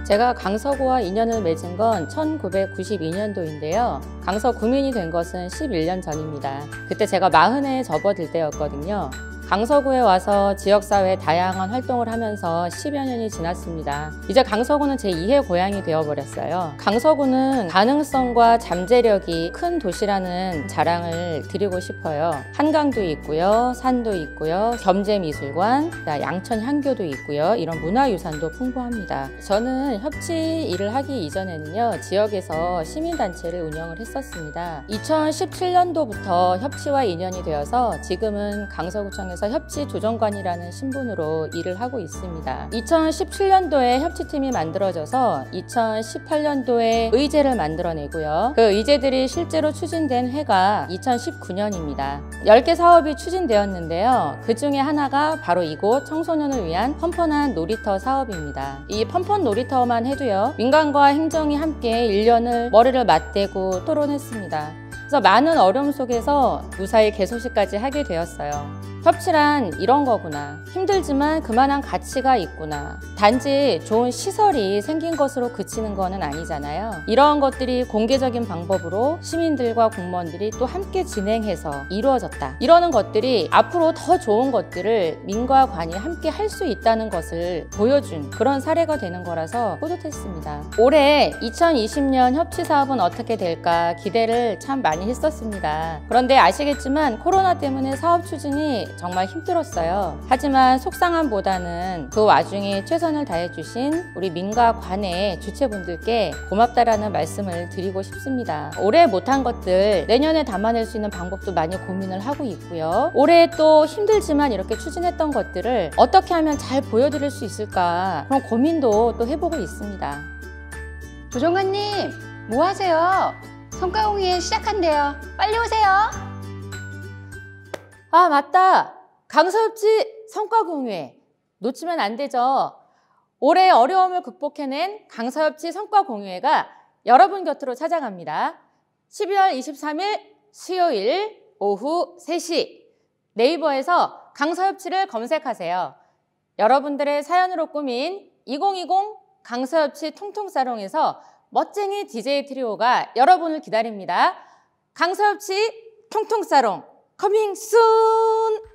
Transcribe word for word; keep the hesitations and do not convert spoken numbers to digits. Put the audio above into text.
제가 강서구와 인연을 맺은 건 천구백구십이 년도인데요. 강서 구민이 된 것은 십일 년 전입니다. 그때 제가 마흔에 접어들 때였거든요. 강서구에 와서 지역사회 다양한 활동을 하면서 십여 년이 지났습니다. 이제 강서구는 제이 의 고향이 되어버렸어요. 강서구는 가능성과 잠재력이 큰 도시라는 자랑을 드리고 싶어요. 한강도 있고요, 산도 있고요, 겸재미술관, 양천향교도 있고요. 이런 문화유산도 풍부합니다. 저는 협치 일을 하기 이전에는요, 지역에서 시민단체를 운영을 했었습니다. 이천십칠 년도부터 협치와 인연이 되어서 지금은 강서구청에서 협치조정관이라는 신분으로 일을 하고 있습니다. 이천십칠 년도에 협치팀이 만들어져서 이천십팔 년도에 의제를 만들어내고요. 그 의제들이 실제로 추진된 해가 이천십구 년입니다. 열 개 사업이 추진되었는데요. 그 중에 하나가 바로 이곳 청소년을 위한 펀펀한 놀이터 사업입니다. 이 펀펀 놀이터만 해도요, 민간과 행정이 함께 일 년을 머리를 맞대고 토론했습니다. 그래서 많은 어려움 속에서 무사히 개소식까지 하게 되었어요. 협치란 이런 거구나. 힘들지만 그만한 가치가 있구나. 단지 좋은 시설이 생긴 것으로 그치는 거는 아니잖아요. 이러한 것들이 공개적인 방법으로 시민들과 공무원들이 또 함께 진행해서 이루어졌다. 이러는 것들이 앞으로 더 좋은 것들을 민과 관이 함께 할 수 있다는 것을 보여준 그런 사례가 되는 거라서 뿌듯했습니다. 올해 이천이십 년 협치 사업은 어떻게 될까 기대를 참 많이 했었습니다. 그런데 아시겠지만 코로나 때문에 사업 추진이 정말 힘들었어요. 하지만 속상함보다는 그 와중에 최선을 다해주신 우리 민과 관의 주체분들께 고맙다라는 말씀을 드리고 싶습니다. 올해 못한 것들 내년에 담아낼 수 있는 방법도 많이 고민을 하고 있고요. 올해 또 힘들지만 이렇게 추진했던 것들을 어떻게 하면 잘 보여드릴 수 있을까, 그런 고민도 또 해보고 있습니다. 조정관님, 뭐 하세요? 성과공예 시작한대요. 빨리 오세요. 아, 맞다. 강서협치 성과공유회 놓치면 안 되죠. 올해 어려움을 극복해낸 강서협치 성과공유회가 여러분 곁으로 찾아갑니다. 십이월 이십삼 일 수요일 오후 세 시 네이버에서 강서협치를 검색하세요. 여러분들의 사연으로 꾸민 이천이십 강서협치 통통사롱에서 멋쟁이 디제이 트리오가 여러분을 기다립니다. 강서협치 통통사롱 커밍 순!